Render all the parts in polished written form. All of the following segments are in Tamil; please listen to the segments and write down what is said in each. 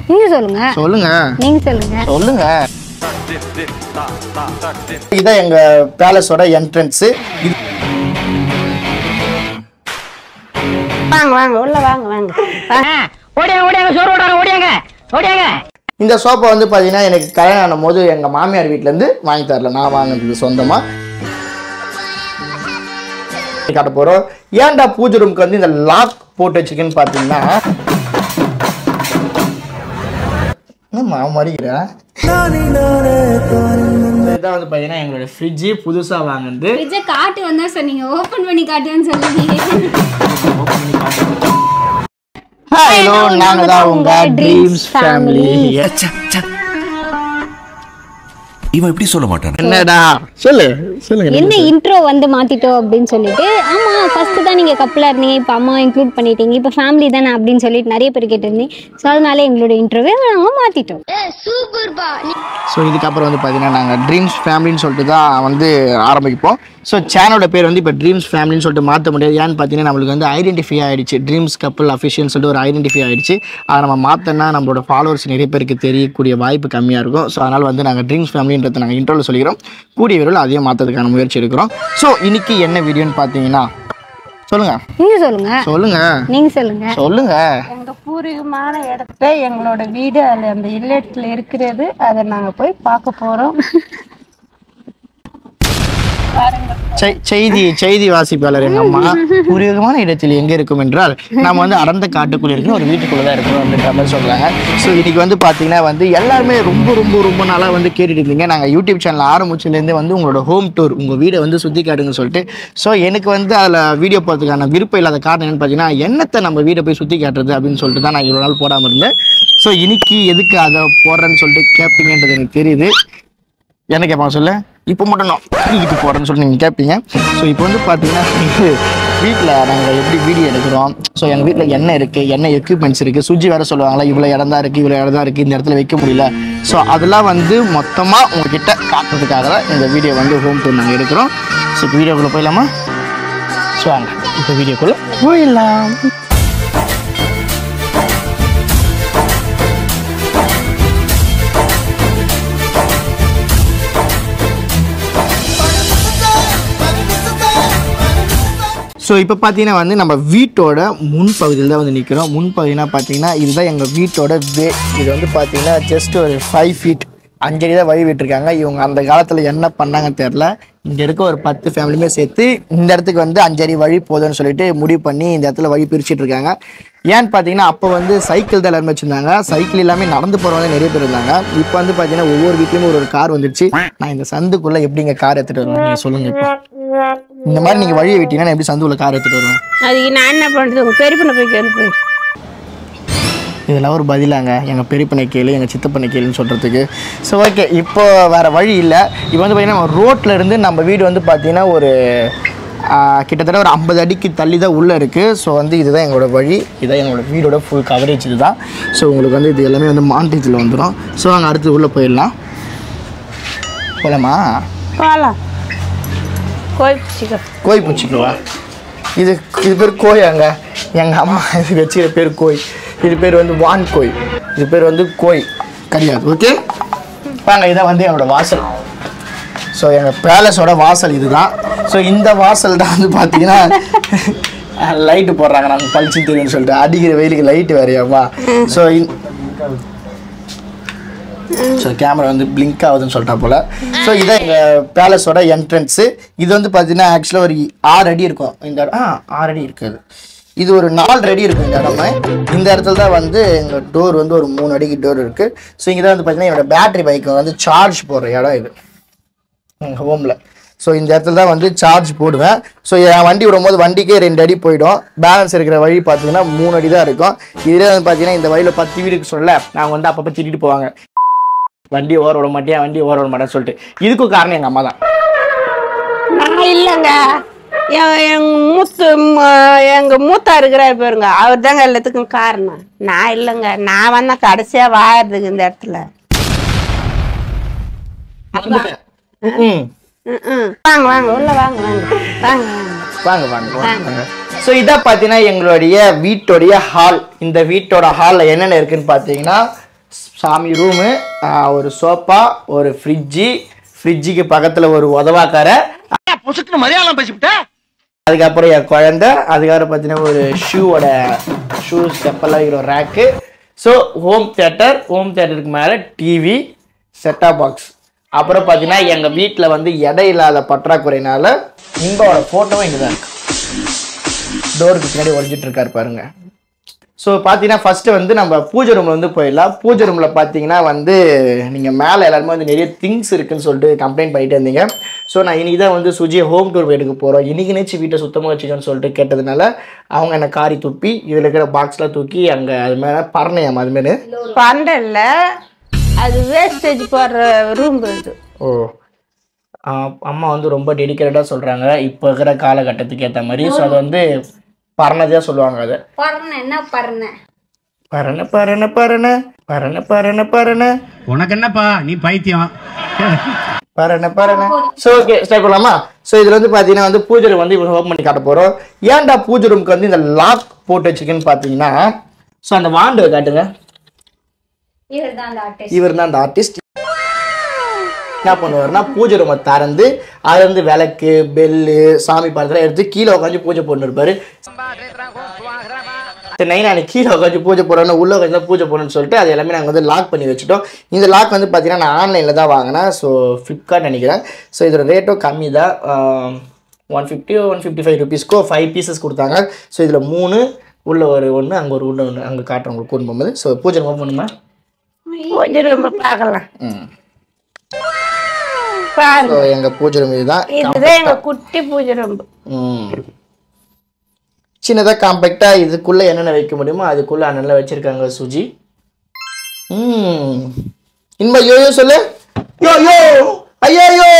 நீங்க சொல்லுங்க. சொல்லுங்க. நீங்க சொல்லுங்க. சொல்லுங்க. இதான் எங்க பேலஸோட என்ட்ரன்ஸ். வாங்க வாங்க உள்ள வாங்க வாங்க. ஓடியாங்க ஓடியாங்க சோறு ஓடாங்க ஓடியாங்க ஓடியாங்க. இந்த சோஃபா வந்து பாத்தீங்கன்னா எனக்கு கல்யாணம் ஆன போது எங்க மாமியார் வீட்டுல இருந்து வாங்கி தரல, நான் வாங்கினது சொந்தமா. காட்ட போறோம். ஏன்டா பூஜை ரூமுக்கு வந்து இந்த லாக் போட்டு வச்சிருக்கேன்னு பாத்தீங்கன்னா இதான் வந்து பாத்தீங்கன்னா எங்களோட ஃப்ரிட்ஜ் புதுசா வாங்குனது. ஃப்ரிட்ஜை காட்டு வந்தா சொன்னீங்க, ஓபன் பண்ணி காட்டுன்னு சொல்லுவீங்க. ஹலோ, நாங்க தான் உங்க ட்ரீம்ஸ் ஃபேமிலி. இவன் இப்படி சொல்ல மாட்டான். என்னடா சொல்லு சொல்லுங்க. என்ன இன்ட்ரோ வந்து மாத்திட்டோம் அப்படின்னு சொல்லிட்டு, ஆமா ஃபர்ஸ்ட் தான் நீங்க கப்பலா இருந்தீங்க, இப்போ அம்மா இன்க்ளூட் பண்ணிட்டீங்க, இப்போ ஃபேமிலி தானே அப்படின்னு சொல்லிட்டு நிறைய பேர் கேட்டிருந்தீங்க. ஸோ அதனால எங்களோட இன்ட்ரோவே நாங்கள் மாத்திட்டோம். ஸோ இதுக்கப்புறம் வந்து பார்த்தீங்கன்னா நாங்கள் ட்ரீம்ஸ் ஃபேமிலின்னு சொல்லிட்டு தான் வந்து ஆரம்பிப்போம். ஸோ சேனலோட பேர் வந்து இப்போ ட்ரீம்ஸ் ஃபேமிலின்னு சொல்லிட்டு மாற்ற முடியாது. ஏன்னு பார்த்தீங்கன்னா நம்மளுக்கு வந்து ஐடென்டிஃபை ஆகிடுச்சு, ட்ரீம்ஸ் கப்பல் அஃபிஷியல்னு சொல்லிட்டு ஒரு ஐடென்டிஃபை ஆகிடுச்சு. அதை நம்ம மாற்றினா நம்மளோட ஃபாலோவர்ஸ் நிறைய பேருக்கு தெரியக்கூடிய வாய்ப்பு கம்மியாக இருக்கும். ஸோ அதனால் வந்து நாங்கள் ட்ரீம்ஸ் ஃபேமிலின்றதை நாங்கள் இன்ட்ரோவில் சொல்லிக்கிறோம். கூடிய விரைவில் அதையும் மாற்றதுக்கான முயற்சி எடுக்கிறோம். ஸோ இன்னைக்கு என்ன வீடியோன்னு பார்த்தீங்கன்னா சொல்லுங்க. நீங்க சொல்லுங்க. சொல்லுங்க. நீங்க சொல்லுங்க. சொல்லுங்க. எங்க பூர்வீகமான இடத்துல எங்களோட வீடு அதுல அந்த இல்லத்துல இருக்கிறது, அதை நாங்க போய் பார்க்க போறோம். செய்தி வாசிப்பாளர் எங்க அம்மா பூர்வீகமான இடத்தில் எங்க இருக்கும் என்றால் நம்ம வந்து அடர்ந்த காட்டுக்குள்ள இருக்கிற ஒரு வீட்டுக்குள்ள தான் இருக்கிறோம் அப்படின்ற மாதிரி சொல்றாங்க. ஸோ இன்னைக்கு வந்து பாத்தீங்கன்னா வந்து எல்லாருமே ரொம்ப ரொம்ப ரொம்ப நாளா வந்து கேட்டுட்டு இருந்தீங்க. நாங்க யூடியூப் சேனல் ஆரம்பிச்சதுலேருந்து வந்து உங்களோட ஹோம் டூர், உங்க வீடை வந்து சுத்தி காட்டுங்கன்னு சொல்லிட்டு. ஸோ எனக்கு வந்து அதுல வீடியோ போறதுக்கான விருப்பம் இல்லாத காரணம் என்னன்னு பாத்தீங்கன்னா, என்னத்தை நம்ம வீடை போய் சுத்தி காட்டுறது அப்படின்னு சொல்லிட்டு தான் நான் இவ்வளவு நாள் போடாம இருந்தேன். ஸோ இன்னைக்கு எதுக்கு அதை போடுறேன்னு சொல்லிட்டு கேட்பீங்கன்றது எனக்கு தெரியுது. என்ன கேட்பாங்க சொல்ல, இப்போ மட்டும் நான் இதுக்கு போகிறேன்னு சொல்லி நீங்கள் கேட்பீங்க. ஸோ இப்போ வந்து பார்த்தீங்கன்னா வீட்டில் நாங்கள் எப்படி வீடியோ எடுக்கிறோம், ஸோ எங்கள் வீட்டில் என்ன இருக்குது, என்ன எக்யூப்மெண்ட்ஸ் இருக்குது, சுஜி வேறு சொல்லுவாங்களா இவ்வளோ இடம் தான் இருக்குது, இவ்வளோ இடம் தான் இருக்குது, இந்த இடத்துல வைக்க முடியல. ஸோ அதெல்லாம் வந்து மொத்தமாக உங்ககிட்ட காட்டுறதுக்காக தான் இந்த வீடியோ வந்து ஹோம் டூர் நாங்கள் எடுக்கிறோம். ஸோ இப்போ வீடியோக்குள்ளே போயிடலாமா? ஸோ வாங்க இப்போ வீடியோக்குள்ளே போயிடலாம். ஸோ இப்போ பார்த்தீங்கன்னா வந்து நம்ம வீட்டோட முன்பகுதியில் தான் வந்து நிற்கிறோம். முன்பகுதினா பார்த்தீங்கன்னா இதுதான் எங்கள் வீட்டோட வே. இது வந்து பார்த்தீங்கன்னா ஜஸ்ட் ஒரு 5 feet 5 அடி தான் வழி விட்டுருக்காங்க. இவங்க அந்த காலத்தில் என்ன பண்ணாங்கன்னு தெரில. இங்கே இருக்க ஒரு 10 ஃபேமிலியுமே சேர்த்து இந்த இடத்துக்கு வந்து 5 அடி வழி போதும்னு சொல்லிட்டு முடிவு பண்ணி இந்த இடத்துல வழி பிரிச்சுட்டு இருக்காங்க. ஏன்னு பார்த்தீங்கன்னா அப்போ வந்து சைக்கிள் தான் எல்லாருமே வச்சுருந்தாங்க. சைக்கிள் எல்லாமே நடந்து போகிறவங்க நிறைய பேர் இருந்தாங்க. இப்போ வந்து பார்த்தீங்கன்னா ஒவ்வொரு வீட்லேயும் ஒரு கார் வந்துடுச்சு. நான் இந்த சந்துக்குள்ளே எப்படிங்க கார் எடுத்துகிட்டு வருவேன் நீங்கள் சொல்லுங்கள். இப்போ இந்த மாதிரி நீங்கள் வழியை விட்டீங்கன்னா எப்படி சந்துக்குள்ளே கார் எடுத்துகிட்டு வருவேன்? அதுக்கு நான் என்ன பண்ணுறது, உங்கள் பெரியப்பனை போய் கேள்வி. இதெல்லாம் ஒரு பதிலாங்க, எங்கள் பெரியப்பனை கேளு, எங்கள் சித்தப்பனை கேளுன்னு சொல்கிறதுக்கு. ஸோ ஓகே, இப்போ வேறு வழி இல்லை. இப்போ வந்து பார்த்திங்கன்னா ரோட்டில் இருந்து நம்ம வீடு வந்து பார்த்திங்கன்னா ஒரு கிட்டத்தட்ட ஒரு 50 அடிக்கு தள்ளி தான் உள்ளே இருக்குது. ஸோ வந்து இதுதான் எங்களோட வழி, இதுதான் எங்களோட வீடோட ஃபுல் கவரேஜ் இது தான். ஸோ உங்களுக்கு வந்து இது எல்லாமே வந்து மாண்டேஜில் வந்துடும். ஸோ நாங்கள் அடுத்து உள்ளே போயிடலாம். போகலாமா? போகலாம். கோய் பூச்சிக்குவா? இது பேர் கோயாங்க. எங்கள் அம்மா இது வச்சுக்கிற பேர் கோய். இது பேர் வந்து வான் கோய். இது பேர் வந்து கோய் கிடையாது. ஓகே வாங்க, இதான் வந்து என்னோட வாசல். ஸோ எங்கள் பேலஸோட வாசல் இதுதான். ஸோ இந்த வாசல் தான் வந்து பார்த்தீங்கன்னா லைட்டு போடுறாங்க, நாங்கள் பளிச்சு தெரியும்னு சொல்லிட்டு. அடிக்கிற வெயிலுக்கு லைட்டு வேறையாவா? ஸோ கேமரா வந்து பிளிங்க் ஆகுதுன்னு சொல்லிட்டா போல். ஸோ இதான் எங்கள் பேலஸோட என்ட்ரன்ஸு. இது வந்து பார்த்தீங்கன்னா ஆக்சுவலாக ஒரு 6 அடி இருக்கும். இந்த 6 அடி இருக்காது, இது ஒரு 4 அடி இருக்கும் இந்த இடமே. இந்த இடத்துல தான் வந்து எங்கள் டோர் வந்து ஒரு 3 அடிக்கு டோர் இருக்குது. ஸோ இங்கே தான் வந்து பார்த்தீங்கன்னா என்னோடய பேட்டரி பைக்கை வந்து சார்ஜ் போடுற இடம் இது எங்கள் ஹோமில். ஸோ இந்த இடத்துல தான் வந்து சார்ஜ் போடுவேன். ஸோ என் வண்டி விடும்போது வண்டிக்கே 2 அடி போயிடும். பேலன்ஸ் இருக்கிற வழி பார்த்தீங்கன்னா 3 அடி தான் இருக்கும். இதிலே வந்து பார்த்தீங்கன்னா இந்த வழியில் 10 வீடுக்கு சொல்ல நாங்கள் வந்து அப்பப்போ திட்டிட்டு போவாங்க, வண்டி ஓர விட மாட்டேன், வண்டி ஓர விட மாட்டேன்னு சொல்லிட்டு. இதுக்கும் காரணம் எங்கள் அம்மா தான். நான் இல்லைங்க, எங்க மூத்தா இருக்கிறாரு பாருங்க, அவர் தாங்க எல்லாத்துக்கும் காரணம். நான் இல்லைங்க, நான் வந்தா கடைசியா வாழறதுக்கு இந்த இடத்துல. வாங்க வாங்க உள்ள வாங்க வாங்க வாங்க வாங்க வாங்க வாங்க. ஸோ இதான் பார்த்தீங்கன்னா எங்களுடைய வீட்டோடைய ஹால். இந்த வீட்டோட ஹாலில் என்னென்ன இருக்குன்னு பார்த்தீங்கன்னா சாமி ரூமு, ஒரு சோஃபா, ஒரு ஃப்ரிட்ஜுக்கு பக்கத்தில் ஒரு உதவாக்கார, மலையாளம் பேசிவிட்ட, அதுக்கப்புறம் என் குழந்தை, அதுக்கப்புறம் பார்த்தீங்கன்னா ஒரு ஷூ செப்பெல்லாம் வைக்கிற ஒரு ரேக்கு. ஸோ ஹோம் தியேட்டருக்கு மேலே டிவி, செட்டாப் பாக்ஸ். அப்புறம் பார்த்தீங்கன்னா எங்கள் வீட்டில் வந்து எடை இல்லாத பற்றாக்குறையினால இங்கோட ஃபோட்டோவும் இங்கே தான் இருக்கு. டோருக்கு பின்னாடி ஒழிஞ்சிட்டு இருக்காரு பாருங்க. ஸோ பார்த்தீங்கன்னா ஃபஸ்ட்டு வந்து நம்ம பூஜை ரூமில் வந்து போயிடலாம். பூஜை ரூமில் பார்த்தீங்கன்னா வந்து நீங்கள் மேலே எல்லாருமே வந்து நிறைய திங்ஸ் இருக்குன்னு சொல்லிட்டு கம்ப்ளைண்ட் பண்ணிட்டு இருந்தீங்க. ஸோ நான் இன்றைக்கி தான் வந்து சுஜியை ஹோம் டூர் எடுக்க போகிறோம், இன்றைக்கி நினச்சி வீட்டை சுத்தமாக வச்சுக்கன்னு சொல்லிட்டு கேட்டதுனால அவங்க என்னை காரி துப்பி இதில் இருக்கிற பாக்ஸ்லாம் தூக்கி அங்கே அது மேலே பறனையாம், அதுமாரி பண்டல்ல அது வேஸ்டேஜ் போடுற ரூம் இது. ஓ, அம்மா வந்து ரொம்ப டெடிக்கேட்டடாக சொல்கிறாங்க இப்போ இருக்கிற காலகட்டத்துக்கு ஏற்ற மாதிரி. ஸோ அது வந்து பறனதையாக சொல்லுவாங்க. அதை பறனை உனக்கு என்னப்பா நீ பைத்தியம். பறனை. ஸோ ஓகே, ஸ்டார்ட் பண்ணலாமா? ஸோ இதில் வந்து பார்த்தீங்கன்னா வந்து பூஜை ரூம் வந்து இப்போ ஓப்பன் பண்ணி காட்ட போகிறோம். ஏன்டா பூஜை ரூமுக்கு வந்து இந்த லாக் போட்டு வச்சிருக்கேன்னு பார்த்தீங்கன்னா, ஸோ அந்த வாண்டு காட்டுங்க, இவர் தான் அந்த ஆர்டிஸ்ட். என்ன பண்ணுவாருன்னா பூஜை ரூமை திறந்து அது வந்து விளக்கு, பெல்லு, சாமி படத்தெல்லாம் எடுத்து கீழே உட்காந்து பூஜை போட்டுருப்பாரு. நான் கீழே உட்காந்து பூஜை போடணும், உள்ள உட்காந்து பூஜை போடணும்னு சொல்லிட்டு அது எல்லாமே நாங்கள் வந்து லாக் பண்ணி வச்சுட்டோம். இந்த லாக் வந்து பார்த்தீங்கன்னா நான் ஆன்லைனில் தான் வாங்கினேன். ஸோ ஃப்ளிப்கார்ட் நினைக்கிறேன். ஸோ இதோட ரேட்டும் கம்மி தான், 155 ருபீஸ்க்கோ 5 பீசஸ் கொடுத்தாங்க. ஸோ இதில் 3 உள்ள ஒரு ஒன்று, அங்கே ஒரு உள்ள ஒன்று, அங்கே காட்டுறேன் உங்களுக்கு கூட்டு போகும்போது. ஸோ பூஜை ரூம் பண்ணுமா? பூஜை ரூம் பார்க்கலாம். எங்க பூஜை ரூம் இதுதான். எங்க குட்டி பூஜை ரூம். சின்னதா காம்பேக்டா இதுக்குள்ள என்னென்ன வைக்க முடியுமோ அதுக்குள்ள அண்ணன்ல வச்சிருக்காங்க சுஜி. இன்பா யோயோ சொல்லு. யோயோ ஐயோ.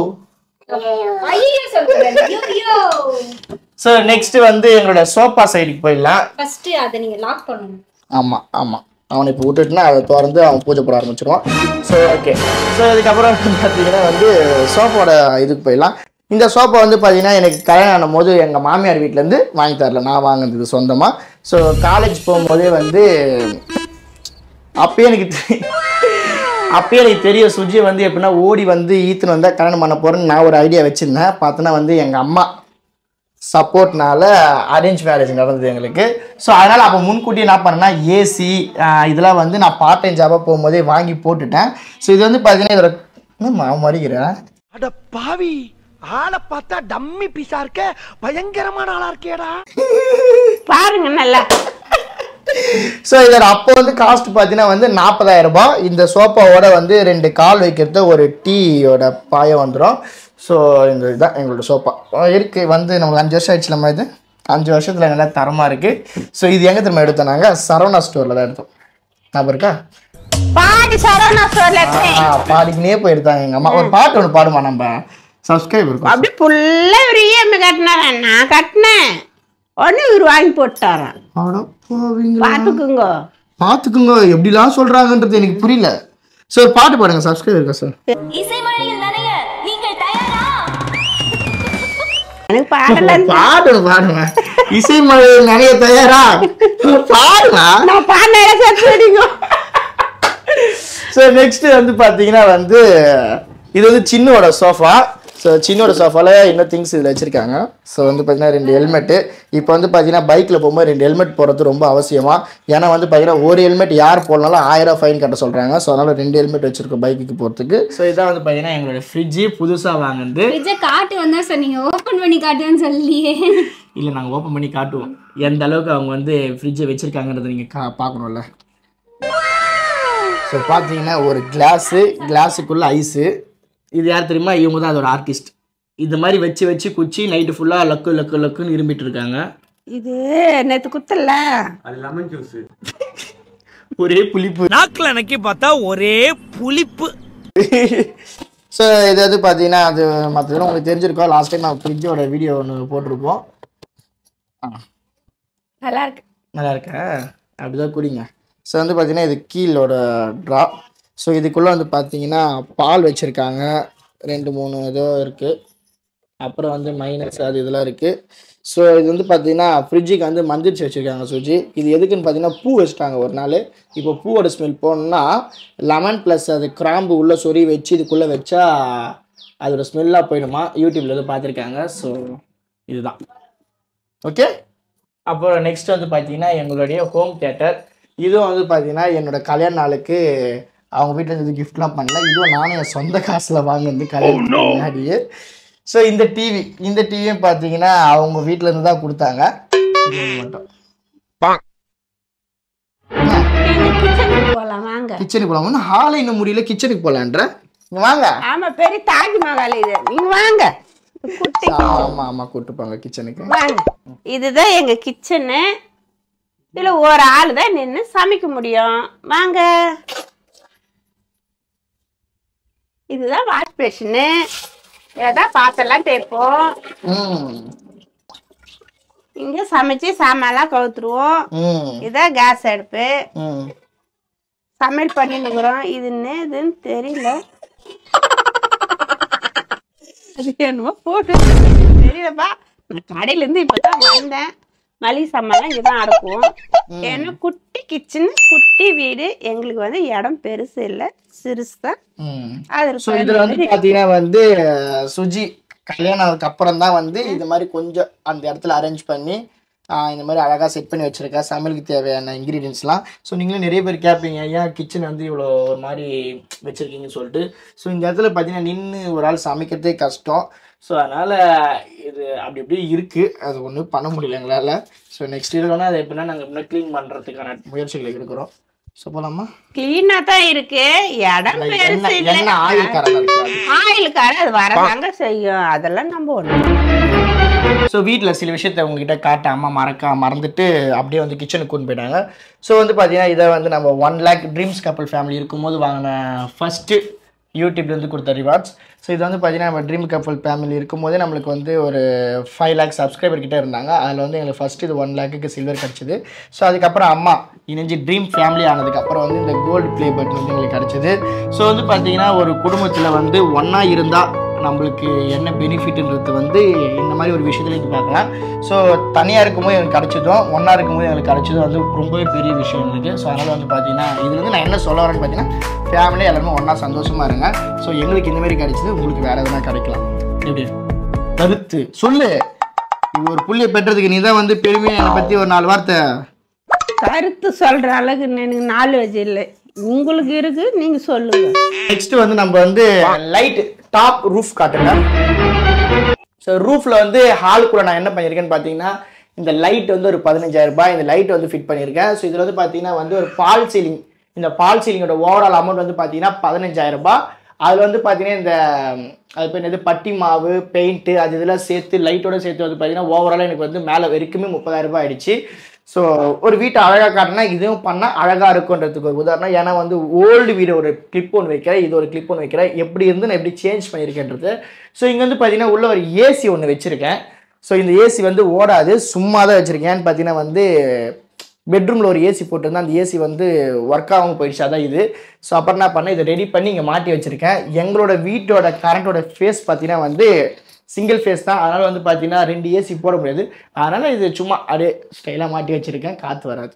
சோ நெக்ஸ்ட் வந்து எங்களோட சோஃபா சைடுக்கு போயிடலாம். ஃபர்ஸ்ட் அதை நீங்க லாக் பண்ணணும். ஆமா அவனை இப்போ விட்டுட்டுனா அதை திறந்து அவன் பூஜை போட ஆரம்பிச்சிடுவான். ஸோ ஓகே, ஸோ இதுக்கப்புறம் பார்த்தீங்கன்னா வந்து சோஃபாவோட இதுக்கு போயிடலாம். இந்த சோஃபா வந்து பார்த்தீங்கன்னா எனக்கு கல்யாணம் ஆனும் போது எங்கள் மாமியார் வீட்டிலேருந்து வாங்கி தரல, நான் வாங்கினது சொந்தமாக. ஸோ காலேஜ் போகும்போதே வந்து அப்பயே எனக்கு தெரியும் சுஜி வந்து எப்படின்னா ஓடி வந்து ஈத்துன்னு வந்தால் கல்யாணம் பண்ண போகிறேன்னு நான் ஒரு ஐடியா வச்சுருந்தேன். பார்த்தோன்னா வந்து எங்கள் அம்மா சப்போர்ட்னால அரேஞ்ச் மேரேஜ் நடந்தது எங்களுக்கு. ஸோ அதனால் அப்போ முன்கூட்டி என்ன பண்ணேன்னா ஏசி இதெல்லாம் வந்து நான் பார்ட் டைம் ஜாபாக போகும்போதே வாங்கி போட்டுட்டேன். ஸோ இது வந்து பார்த்தீங்கன்னா இதோட என்ன மறிக்கிறேன் பாவி ஆளை பார்த்தா டம்மி பீஸா இருக்க, பயங்கரமான ஆளா இருக்கேடா பாருங்க நல்லா. ஸோ இதோட அப்போ வந்து காஸ்ட் பார்த்தீங்கன்னா வந்து 40,000 ரூபாய். இந்த சோஃபாவோட வந்து 2 கால் வைக்கிறது, ஒரு டீயோட பாயம் வந்துடும். ஸோ இந்த இதுதான் எங்களோட சோஃபா இருக்குது. வந்து நமக்கு 5 வருஷம் ஆயிடுச்சு. நம்ம இது 5 வருஷத்தில் நல்லா தரமாக இருக்குது. ஸோ இது எங்கே திரும்ப எடுத்தோம்? நாங்கள் சரவணா ஸ்டோரில் தான் எடுத்தோம். ஞாபகம் இருக்கா? பாடிக்கினே போய் எடுத்தாங்க எங்கள் அம்மா. ஒரு பாட்டு ஒன்று பாடுமா, நம்ம சப்ஸ்கிரைபர் இருக்கும். அப்படி புள்ள ஒரு இஎம்ஐ கட்டினாரா? நான் கட்டினேன், ஒன்று இவர் வாங்கி போட்டாரான். பார்த்துக்குங்க எப்படிலாம் சொல்கிறாங்கன்றது எனக்கு புரியல. ஸோ ஒரு பாட்டு பாடுங்க, சப்ஸ்கிரைபர் இருக்கா சார்? பாடுங்க, இசை மழை நிறைய தயாரா பாடுமா? ஸோ நெக்ஸ்ட் வந்து பார்த்தீங்கன்னா வந்து இது வந்து சின்னோட சோஃபா. ஸோ சின்னோட சோஃபாவில் இன்னும் திங்ஸ் இதில் வச்சுருக்காங்க. ஸோ வந்து பார்த்தீங்கன்னா 2 ஹெல்மெட்டு. இப்போ வந்து பார்த்தீங்கன்னா பைக்கில் போகும்போது 2 ஹெல்மெட் போடுறது ரொம்ப அவசியமாக. ஏன்னா வந்து பார்த்தீங்கன்னா ஒரு ஹெல்மெட் யார் போடனாலும் 1000 ஃபைன் கட்ட சொல்கிறாங்க. ஸோ அதனால் 2 ஹெல்மெட் வச்சுருக்கோம் பைக்குக்கு போகிறதுக்கு. ஸோ இதான் வந்து பார்த்தீங்கன்னா எங்களோட ஃப்ரிட்ஜு புதுசாக வாங்குறது. ஃப்ரிட்ஜை காட்டு வந்தால் சார், நீங்கள் ஓப்பன் பண்ணி காட்டுவேன்னு சொல்லியே. இல்லை, நாங்கள் ஓப்பன் பண்ணி காட்டுவோம் எந்த அளவுக்கு அவங்க வந்து ஃப்ரிட்ஜை வச்சுருக்காங்கன்றதை நீங்கள் பார்க்கணும்ல. ஸோ பார்த்தீங்கன்னா ஒரு கிளாஸுக்குள்ளே ஐஸு. இது யார் தெரியுமா? இவங்க தான் அதோட ஆர்டிஸ்ட். இந்த மாதிரி வச்சு குச்சி நைட்டு ஃபுல்லாக லக்குன்னு இரும்பிட்டு இருக்காங்க. இது நேற்று குத்தல, அது லெமன் ஜூஸ். ஒரே புளிப்பு, நாக்கில் நக்கி பார்த்தா ஒரே புளிப்பு. ஸோ இது வந்து பார்த்தீங்கன்னா அது மற்றதெல்லாம் உங்களுக்கு தெரிஞ்சிருக்கோம். லாஸ்ட் டைம் நான் ஃப்ரிட்ஜோட வீடியோ ஒன்று போட்டிருப்போம். நல்லா இருக்கா? அப்படிதான் குடிங்க. ஸோ வந்து பார்த்தீங்கன்னா இது கீழோட ட்ரா. ஸோ இதுக்குள்ளே வந்து பார்த்தீங்கன்னா பால் வச்சுருக்காங்க, 2-3 ஏதோ இருக்குது. அப்புறம் வந்து மைனஸ் அது இதெல்லாம் இருக்குது. ஸோ இது வந்து பார்த்தீங்கன்னா ஃப்ரிட்ஜுக்கு வந்து மந்திரிச்சு வச்சுருக்காங்க சுஜி. இது எதுக்குன்னு பார்த்தீங்கன்னா பூ வச்சுட்டாங்க ஒரு நாள். இப்போ பூவோட ஸ்மெல் போகணுன்னா லெமன் ப்ளஸ் அது கிராம்பு உள்ளே சொறி வச்சு இதுக்குள்ளே வச்சா அதோட ஸ்மெல்லாக போயிடுமா. யூடியூப்ல வந்து பார்த்துருக்காங்க. ஸோ இதுதான் ஓகே. அப்புறம் நெக்ஸ்ட் வந்து பார்த்தீங்கன்னா எங்களுடைய ஹோம் தியேட்டர். இதுவும் வந்து பார்த்தீங்கன்னா என்னோட கல்யாண நாளுக்கு அவங்க வீட்டில் இருந்து கிஃப்ட்லாம் பண்ணல. இதுவும் நானும் என் சொந்த காசில் வாங்கினது கல்யாணத்துக்கு முன்னாடியே. ஸோ இந்த டிவியும் பார்த்தீங்கன்னா அவங்க வீட்டில் இருந்து தான் கொடுத்தாங்க. இது மட்டும் கிச்சனுக்கு போலாம் வாங்க. கிச்சனுக்கு போகலாம். ஹாலை இன்னும் முடியல, கிச்சனுக்கு போகலான்ற. வாங்க. ஆமா பெரிய தாஜ்மஹால் இது. நீங்க வாங்க. ஆமா ஆமா கூட்டுப்பாங்க கிச்சனுக்கு. வாங்க. இதுதான் எங்க கிச்சனு. இதுல ஒரு ஆள் தான் நின்று சமைக்க முடியும். வாங்க. இதுதான் வாஷ் பேஷனு. ஏதாவது பாத்திரம்லாம் தேய்ப்போம். இங்க சமைச்சு சாமான்லாம் கவுத்துருவோம். இதான் கேஸ் அடுப்பு. சமையல் பண்ணிருக்கிறோம். இதுன்னு தெரியல. அது என்னமோ போட்டு தெரியலப்பா. நான் கடையில இருந்து இப்பதான் வந்தேன். மளிகை சாமான்லாம் இங்கதான் அடக்குவோம். ஏன்னா குட்டி கிச்சன், குட்டி வீடு. எங்களுக்கு வந்து இடம் பெருசு இல்லை, சிறுசு தான். ஸோ இதுல வந்து பாத்தீங்கன்னா வந்து சுஜி கல்யாணம் ஆனதுக்கு அப்புறம் தான் வந்து இந்த மாதிரி கொஞ்சம் அந்த இடத்துல அரேஞ்ச் பண்ணி இந்த மாதிரி அழகாக செட் பண்ணி வச்சிருக்கா சமையலுக்கு தேவையான இன்க்ரீடியன்ஸ்லாம். ஸோ நீங்களும் நிறைய பேர் கேட்பீங்க ஏன் கிச்சன் வந்து இவ்வளோ ஒரு மாதிரி வச்சுருக்கீங்கன்னு சொல்லிட்டு. ஸோ இந்த இடத்துல பார்த்தீங்கன்னா நின்று ஒரு ஆள் சமைக்கிறதே கஷ்டம். ஸோ அதனால் இது அப்படி இப்படி இருக்குது. அது ஒன்றும் பண்ண முடியல எங்களால். ஸோ நெக்ஸ்ட் இயர் வேணால் அதை எப்படின்னா நாங்கள் இன்னும் க்ளீன் பண்ணுறதுக்கான முயற்சிகளை எடுக்கிறோம். ஸோ போலாமா? கிளீனாக தான் இருக்கு. இடம் பெருசு இல்லை. ஆயில் கார அது வரதாங்க செய்யும். அதெல்லாம் நம்ம ஒன்று. ஸோ வீட்டில் சில விஷயத்தை உங்ககிட்ட காட்டாமல் மறந்துட்டு அப்படியே வந்து கிச்சனுக்கு கொண்டு போயிட்டாங்க. ஸோ வந்து பார்த்தீங்கன்னா இதை வந்து நம்ம 1 lakh ட்ரீம்ஸ் கப்பல் ஃபேமிலி இருக்கும்போது வாங்கின ஃபஸ்ட்டு யூடியூப்லேருந்து கொடுத்த ரிவார்ட்ஸ். ஸோ இது வந்து பார்த்தீங்கன்னா நம்ம ட்ரீம் கப்பல் ஃபேமிலி இருக்கும்போதே நம்மளுக்கு வந்து ஒரு 5 lakh சப்ஸ்கிரைபர் கிட்டே இருந்தாங்க. அதில் வந்து எங்களுக்கு ஃபஸ்ட்டு இது 1 lakhக்கு சில்வர் கிடச்சிது. ஸோ அதுக்கப்புறம் அம்மா இணைஞ்சு ட்ரீம் ஃபேமிலி ஆனதுக்கப்புறம் வந்து இந்த கோல்டு ப்ளே பட்டன் வந்து எங்களுக்கு கிடச்சிது. ஸோ வந்து பார்த்தீங்கன்னா ஒரு குடும்பத்தில் வந்து ஒன்றா இருந்தால் நம்மளுக்கு என்ன பெனிஃபிட்ன்றது வந்து இந்த மாதிரி ஒரு விஷயத்துல நீங்கள் பார்க்கலாம். ஸோ தனியாக இருக்கும்போது எனக்கு கிடச்சதும் ஒன்றா இருக்கும்போது எனக்கு கிடச்சதும் வந்து ரொம்பவே பெரிய விஷயம் எனக்கு. ஸோ அதனால் வந்து பார்த்தீங்கன்னா இதுலேருந்து நான் என்ன சொல்ல வரேன்னு பார்த்தீங்கன்னா ஃபேமிலி எல்லாருமே ஒன்றா சந்தோஷமாக இருங்க. ஸோ எங்களுக்கு இந்த மாதிரி கிடைச்சது உங்களுக்கு வேறு எதுனா கிடைக்கலாம். எப்படி கருத்து சொல்லு. ஒரு புள்ளியை பெற்றதுக்கு நீ தான் வந்து பெருமையாக என்னை பற்றி ஒரு 4 வார்த்தை. கருத்து சொல்கிற அளவுக்கு எனக்கு நாலேஜ் இல்லை. உங்களுக்கு இருக்கு, நீங்கள் சொல்லுங்க. நெக்ஸ்ட் வந்து நம்ம வந்து லைட் டாப் ரூஃப் காட்டுங்க. ஸோ ரூஃபில் வந்து ஹாலுக்குள்ளே நான் என்ன பண்ணியிருக்கேன்னு பார்த்தீங்கன்னா இந்த லைட் வந்து ஒரு 15,000 ரூபாய் இந்த லைட் வந்து ஃபிட் பண்ணியிருக்கேன். ஸோ இதில் வந்து பார்த்தீங்கன்னா வந்து ஒரு பால் சீலிங். இந்த பால் சீலிங்கோட ஓவரால் அமௌண்ட் வந்து பார்த்தீங்கன்னா 15,000 ரூபாய். அதில் வந்து பார்த்தீங்கன்னா இந்த அது பேர் என்னது பட்டி மாவு பெயிண்ட்டு அது இதெல்லாம் சேர்த்து லைட்டோட சேர்த்து வந்து பார்த்தீங்கன்னா ஓவராலாக எனக்கு வந்து மேலே வரைக்குமே 30,000 ரூபாய் ஆயிடுச்சு. ஸோ ஒரு வீட்டை அழகாக காட்டினா இதுவும் பண்ணால் அழகாக இருக்குன்றதுக்கு ஒரு உதாரணம். ஏன்னா வந்து ஓல்டு வீடு ஒரு கிளிப் ஒன்று வைக்கிறேன், இது ஒரு கிளிப் ஒன்று வைக்கிறேன், எப்படி இருந்து நான் எப்படி சேஞ்ச் பண்ணியிருக்கேன்றது. ஸோ இங்கே வந்து பார்த்தீங்கன்னா உள்ள ஒரு ஏசி ஒன்று வச்சுருக்கேன். ஸோ இந்த ஏசி வந்து ஓடாது, சும்மா தான் வச்சுருக்கேன்னு பார்த்தீங்கன்னா வந்து பெட்ரூமில் ஒரு ஏசி போட்டிருந்தேன். அந்த ஏசி வந்து ஒர்க் ஆகாமல் போயிடுச்சு. அதான் இது. ஸோ அப்புறம் என்ன பண்ணேன், இதை ரெடி பண்ணி இங்கே மாட்டி வச்சுருக்கேன். எங்களோட வீட்டோட கரண்ட்டோட ஃபேஸ் பார்த்தீங்கன்னா வந்து சிங்கிள் ஃபேஸ் தான். அதனால் வந்து பார்த்தீங்கன்னா 2 ஏசி போட முடியாது. அதனால் இது சும்மா அப்படியே ஸ்டைலாக மாட்டி வச்சுருக்கேன், காற்று வராது.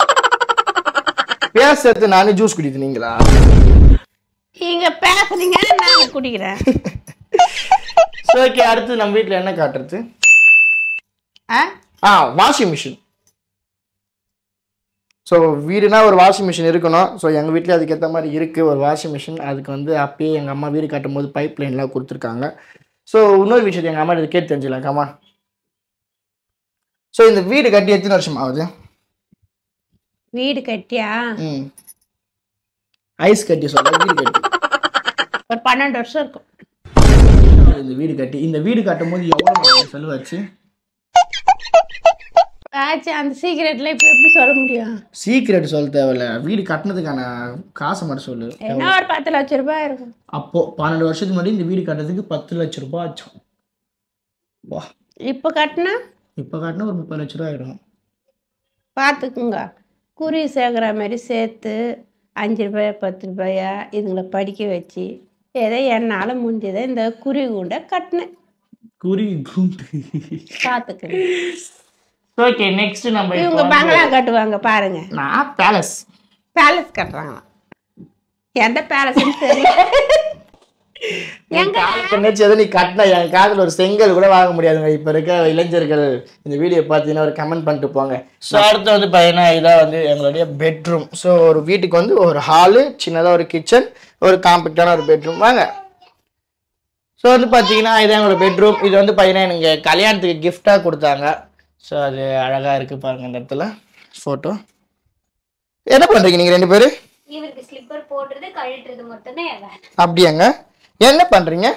பேசுறது நானே ஜூஸ் குடிக்கிறீங்களா? நீங்கள் பேசுறீங்க, நான் குடிக்கிறேன். ஸோ ஓகே, அடுத்து நம்ம வீட்டில் என்ன காட்டுறது? Washing machine. ஸோ வீடுனா ஒரு வாஷிங் மிஷின் இருக்கணும். ஸோ எங்கள் வீட்டில் அதுக்கேற்ற மாதிரி இருக்குது ஒரு வாஷிங் மிஷின். அதுக்கு வந்து அப்பயே எங்கள் அம்மா வீடு கட்டும் போது பைப் லைன்லாம் கொடுத்துருக்காங்க. ஸோ இன்னொரு விஷயத்தை எங்கள் அம்மா இதை கேட்டு தெரிஞ்சுக்கலாம். கம்மா, ஸோ இந்த வீடு கட்டி எத்தனை வருஷம் ஆகுது? வீடு கட்டியா? ஐஸ் கட்டி சொல்ல வீடு கட்டி ஒரு 12 வருஷம் இருக்கும். இந்த வீடு கட்டும் போது எவ்வளோ செலவாச்சு? ஆச்சு. அந்த சீக்கிரட்ல இப்போ எப்படி சொல்ல முடியும்? சீக்கிரட் சொல்ல தேவையில்ல, வீடு கட்டினதுக்கான காசை மட்டும் சொல்லு. என்ன ஒரு 10 லட்சம் ரூபாய் இருக்கும். அப்போ 12 வருஷத்துக்கு முன்னாடி இந்த வீடு கட்டுறதுக்கு 10 லட்சம் ரூபாய் ஆச்சு. வா, இப்போ கட்டினா ஒரு 30 லட்ச ரூபா ஆயிடும். பார்த்துக்குங்க. குறி சேர்க்குற மாதிரி சேர்த்து 5 ரூபாயா 10 ரூபாயா இதுங்களை படிக்க வச்சு ஏதோ என்னால் முடிஞ்சதை இந்த குறி கூண்டை கட்டினேன். குறி கூண்டு. பாத்துக்கங்க. ஓகே நெக்ஸ்ட் நம்ம இவங்க பங்களா கட்டுவாங்க பாருங்க. நான் பேலஸ் கட்டுறாங்களா? எந்த பேலஸ்ன்னு தெரியல. என் நீ கட்டின என் காதில் ஒரு செங்கல் கூட வாங்க முடியாதுங்க. இப்போ இருக்க இளைஞர்கள் இந்த வீடியோ பார்த்தீங்கன்னா ஒரு கமெண்ட் பண்ணிட்டு போங்க. ஸோ அடுத்து வந்து பார்த்தீங்கன்னா இதான் வந்து எங்களுடைய பெட்ரூம். ஸோ ஒரு வீட்டுக்கு வந்து ஒரு ஹாலு, சின்னதாக ஒரு கிச்சன், ஒரு காம்பேக்டான ஒரு பெட்ரூம் வாங்க. ஸோ வந்து பார்த்தீங்கன்னா இதான் எங்களோட பெட்ரூம். இது வந்து பார்த்தீங்கன்னா எனக்கு கல்யாணத்துக்கு கிஃப்டாக கொடுத்தாங்க. ஸோ அது அழகாக இருக்குது பாருங்கள் இந்த இடத்துல ஃபோட்டோ. என்ன பண்ணுறீங்க நீங்கள் 2 பேர்? இவருக்கு ஸ்லிப்பர் போடுறது கழட்டுறது மட்டும் தான். அப்படியாங்க? என்ன பண்றீங்க?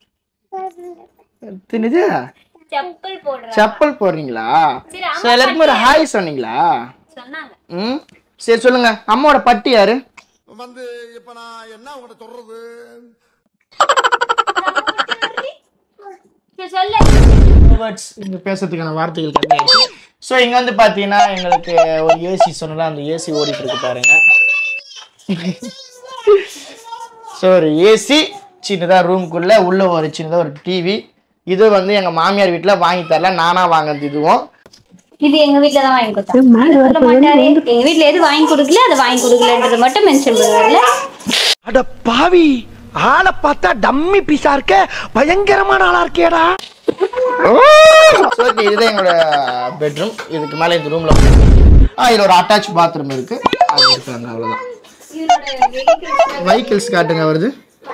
தினது செப்பல் போடுறா. செப்பல் போடுறீங்களா? சரி எல்லாருக்கும் ஒரு ஹாய் சொன்னீங்களா? சொன்னாங்க. சரி சொல்லுங்க. அம்மாவோட பட்டி யாரு? வந்து இப்ப நான் என்ன உங்கள்ட்ட சொல்றது? சொல்லு. வேர்ட்ஸ் இங்க பேசுறதுக்கான வார்த்தைகள் கம்மியாச்சு. ஸோ இங்க வந்து பாத்தீங்கன்னா எங்களுக்கு ஒரு ஏசி சொன்னா அந்த ஏசி ஓடிட்டு இருக்கு பாருங்க. ஸோ ஒரு ஏசி சின்னதா ரூம்குள்ள உள்ள ஒரு சின்னதா ஒரு டிவி. இது வந்து எங்க மாமியார் வீட்டுல வாங்கி தரல, நானா வாங்கினது. இதுவும் இது எங்க வீட்ல தான் வாங்கி கொடுத்தாங்க. எங்க வீட்ல எது வாங்கி கொடுக்கல அது வாங்கி கொடுக்கலன்றது மட்டும் மென்ஷன் பண்ணுவாங்கல்ல. அட பாவி, ஆளை பார்த்தா டம்மி பீஸா இருக்க, பயங்கரமான ஆளா இருக்கேடா. இதுதான் எங்களோட பெட்ரூம். இதுக்கு மேல இந்த ரூம்ல இதுல ஒரு அட்டாச் பாத்ரூம் இருக்கு. அது இருக்காங்க அவ்வளவுதான். வெஹிக்கிள்ஸ் காட்டுங்க வருது.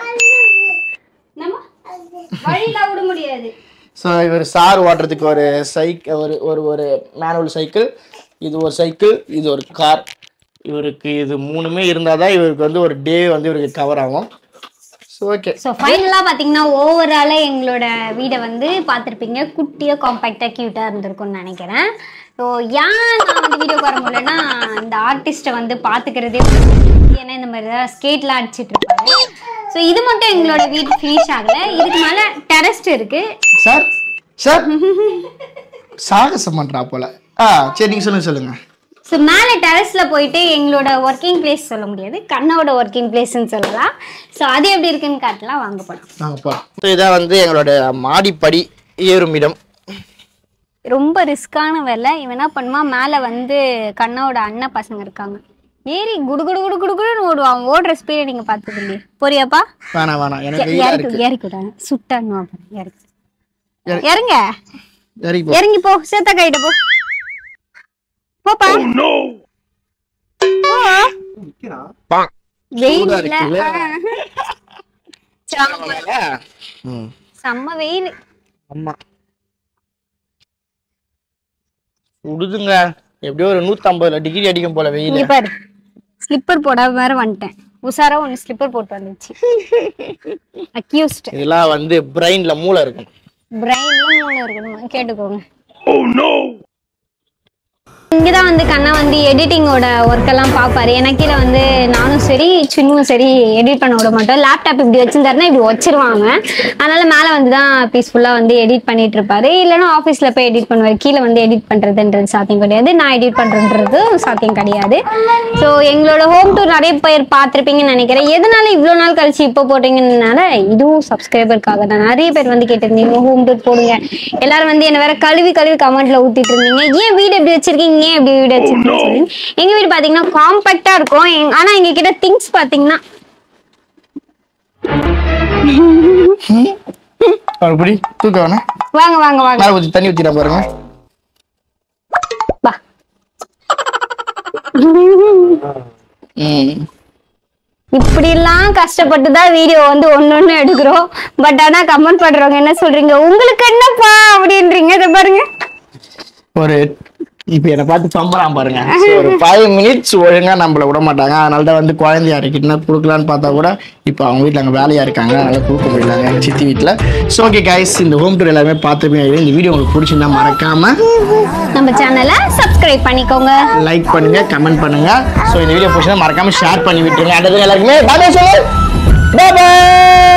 விட முடியாது. ஸோ இவர் சார் ஓட்டுறதுக்கு ஒரு சைக்கிள், ஒரு மேனுவல் சைக்கிள், இது ஒரு சைக்கிள், இது ஒரு கார். இவருக்கு இது 3மே இருந்தால் தான் இவருக்கு வந்து ஒரு டே வந்து இவருக்கு கவர் ஆகும். So okay. ஸோ ஃபைனலாக பார்த்தீங்கன்னா ஓவராலாக எங்களோட வீடை வந்து பார்த்துருப்பீங்க. குட்டியாக காம்பேக்டாக க்யூட்டாக இருந்திருக்கும்னு நினைக்கிறேன். ஸோ ஏன் நான் வந்து வீடியோ வர முடியலன்னா இந்த ஆர்டிஸ்ட்டை வந்து பார்த்துக்கிறதே, ஏன்னா இந்த மாதிரி தான் ஸ்கேட்லாம் அடிச்சிட்டு இருப்பாரு. ஸோ இது மட்டும் எங்களோட வீடு ஃபினிஷ் ஆகலை. இதுக்கு மேலே டெரஸ்ட் இருக்கு. சார் சார் சாகசம் பண்ணுறா போல. சரி நீங்கள் சொல்லுங்க. ஸோ மேலே டெரஸில் போயிட்டு எங்களோட ஒர்க்கிங் பிளேஸ் சொல்ல முடியாது, கண்ணோட ஒர்க்கிங் பிளேஸ்ன்னு சொல்லலாம். ஸோ அது எப்படி இருக்குன்னு காட்டலாம், வாங்க போகலாம். வாங்கப்பா. ஸோ இதான் வந்து எங்களோட மாடிப்படி ஏறும் இடம். ரொம்ப ரிஸ்கான வேலை. இவன் என்ன பண்ணுவான், மேலே வந்து கண்ணோட அண்ணன் பசங்க இருக்காங்க, ஏறி குடு குடு குடு குடுன்னு ஓடுவான். ஓடுற ஸ்பீடை நீங்கள் பார்த்தது இல்லையே. போறியாப்பா? வேணாம் ஏறிக்கூடாது, சுட்டான்னு இறங்க, இறங்கி போ, சேத்தா கைட்ட போ, போப்பா. செம்ம வெயில். ஆமா உடுதுங்க. எப்படியோ ஒரு 150 டிகிரி அடிக்கும் போல வெயில். பாரு, ஸ்லிப்பர் போடாம வேற வந்துட்டேன். உசாரா ஒன்னு ஸ்லிப்பர் போட்டு வந்துச்சு. அக்யூஸ்ட். இதெல்லாம் வந்து பிரைன்ல மூளை இருக்கும். பிரைன்ல மூளை இருக்கணும், கேட்டுக்கோங்க. இங்கதான் வந்து கண்ணா வந்து எடிட்டிங்கோட ஒர்க்கெல்லாம் பார்ப்பாரு. எனக்கீழ வந்து நானும் சரி சின்னும் சரி எடிட் பண்ண விட மாட்டோம். லேப்டாப் இப்படி வச்சிருந்தாருன்னா இப்படி வச்சிருவாங்க. அதனால மேலே வந்து தான் பீஸ்ஃபுல்லாக வந்து எடிட் பண்ணிட்டு இருப்பாரு. இல்லைன்னா ஆஃபீஸில் போய் எடிட் பண்ணுவார். கீழே வந்து எடிட் பண்ணுறதுன்றது சாத்தியம் கிடையாது, நான் எடிட் பண்ணுறதுன்றது சாத்தியம் கிடையாது. ஸோ எங்களோட ஹோம் டூர் நிறைய பேர் பார்த்துருப்பீங்கன்னு நினைக்கிறேன். எதனால இவ்வளோ நாள் கழிச்சு இப்போ போட்டீங்கன்னால இதுவும் சப்ஸ்கிரைபருக்காக தான். நிறைய பேர் வந்து கேட்டிருந்தீங்க ஹோம் டூர் போடுங்க. எல்லாரும் வந்து என்ன வேற கழுவி கமெண்ட்ல ஊத்திட்டு இருந்தீங்க, ஏன் வீடு எப்படி வச்சிருக்கீங்க, எப்படி வீடு வச்சிருக்கீங்க. எங்க வீடு பாத்தீங்கன்னா காம்பேக்டா இருக்கும். ஆனா எங்க கிட்ட திங்ஸ் பாத்தீங்கன்னா வாங்க வாங்க வாங்க தண்ணி ஊத்திட பாருங்க. இப்படி எல்லாம் கஷ்டப்பட்டுதான் வீடியோ வந்து ஒன்னொன்னு எடுக்கிறோம். பட் ஆனா கமெண்ட் பண்றவங்க என்ன சொல்றீங்க, உங்களுக்கு என்னப்பா அப்படின்றீங்க. இதை பாருங்க, ஒரு இப்ப என்ன பார்த்து பம்பறான் பாருங்க. ஒரு 5 மினிட்ஸ் ஒழுங்கா நம்மள விட மாட்டாங்க. அதனாலதான் வந்து குழந்தையா இருக்கிட்டுனா கொடுக்கலான்னு பார்த்தா கூட இப்ப அவங்க வீட்டுல அங்க வேலையா இருக்காங்க, அதனால கொடுக்க முடியலாங்க எங்க சித்தி வீட்டுல. ஸோ ஓகே கைஸ், இந்த ஹோம் டூர் எல்லாமே பார்த்துப்பீங்க. இந்த வீடியோ உங்களுக்கு பிடிச்சிருந்தா மறக்காம நம்ம சேனலை சப்ஸ்கிரைப் பண்ணிக்கோங்க, லைக் பண்ணுங்க, கமெண்ட் பண்ணுங்க. ஸோ இந்த வீடியோ பிடிச்சிருந்தா மறக்காம ஷேர் பண்ணி விட்டுருங்க. அடுத்தது எல்லாருக்குமே பாய் பாய்.